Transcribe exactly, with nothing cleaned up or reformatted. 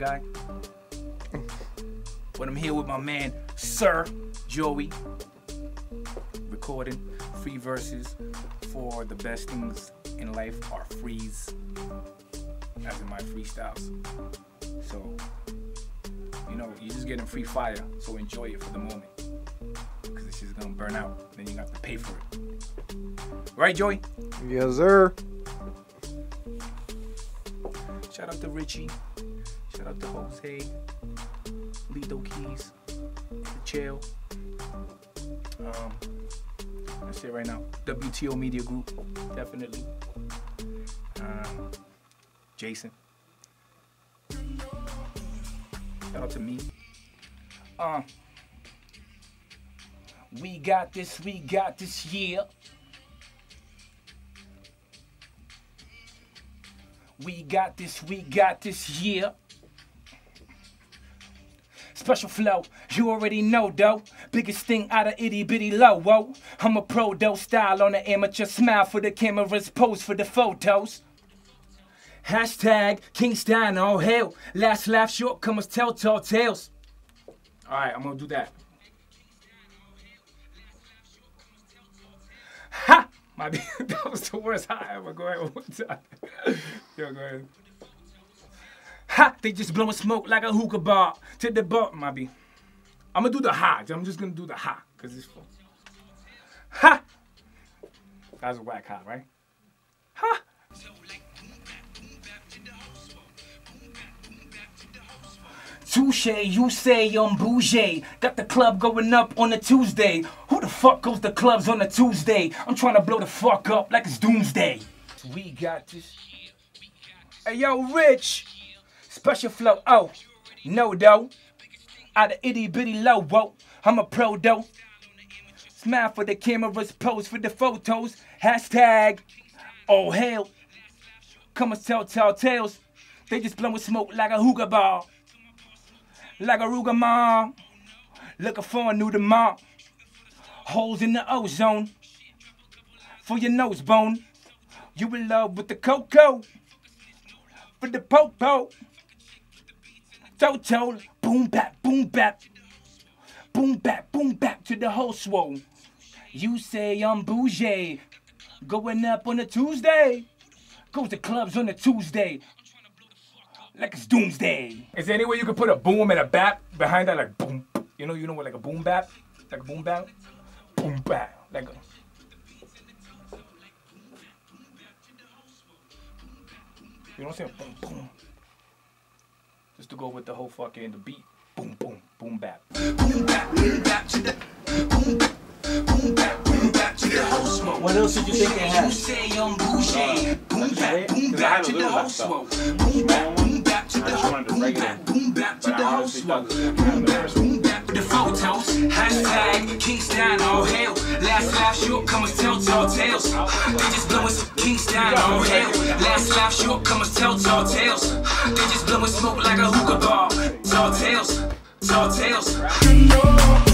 guy. But I'm here with my man, Sir Joey. Recording free verses for the best things in life are frees, as in my freestyles. So, you know, you're just getting free fire, so enjoy it for the moment. Because this is gonna burn out, then you have to pay for it. Right, Joey? Yes, sir. Shout out to Richie. Shout out to Jose. Lito Keys. Chill. Um, that's it right now. W T O Media Group, definitely. Um, Jason. Shout out to me. Uh, we got this, we got this, yeah. We got this, we got this, yeah. Special flow, you already know, though. Biggest thing out of itty bitty low, whoa. I'm a pro, though, style on the amateur, smile for the cameras, pose for the photos. Hashtag Kingston, all hail. Last laugh, shortcomers tell tall tales. All right, I'm gonna do that. Ha! My that was the worst ha ever. Go ahead one more time. Yo, go ahead. Ha! They just blowing smoke like a hookah bar to the bar, my B. I'm gonna do the ha. I'm just gonna do the ha, cause it's fun. Ha! That was a whack ha, right? Ha! Touche, you say I'm bougie. Got the club going up on a Tuesday. Who the fuck goes to clubs on a Tuesday? I'm trying to blow the fuck up like it's doomsday. We got this. Hey, yo, Rich. Special flow, oh, no, though. Out of itty bitty low, whoa. I'm a pro, though. Smile for the cameras, pose for the photos. Hashtag, oh, hell. Come and tell tall tales. They just blowing smoke like a hookah bar. Like a Ruger mom, looking for a new demand. Holes in the ozone for your nose bone. You in love with the cocoa for the popo. Toto, boom bap, boom bap, boom bap, boom bap to the whole swole. You say I'm bougie, going up on a Tuesday. Goes to clubs on a Tuesday. Like it's doomsday. Is there any way you could put a boom and a bap behind that, like boom? You know, you know what, like a boom bap, like a boom bap, boom bap, like a. You know what I'm saying? Boom boom. Just to go with the whole fucking the beat. Boom boom boom bap. Boom bap boom bap to the boom bap boom bap boom bap to the whole smoke. What else did you think they had? You say I'm bougie. Boom bap boom bap to the whole smoke. Boom bap boom bap to the whole boom bap boom bap to the whole smoke. Boom bap boom bap with the photos. Hashtag Kingston all hail. Last laugh shortcomers tell tall tales. They just blowing Kingston all hail. Last laugh shortcomers tell tall tales. They just blowing smoke like a hookah bar. Tall tales, tall tales.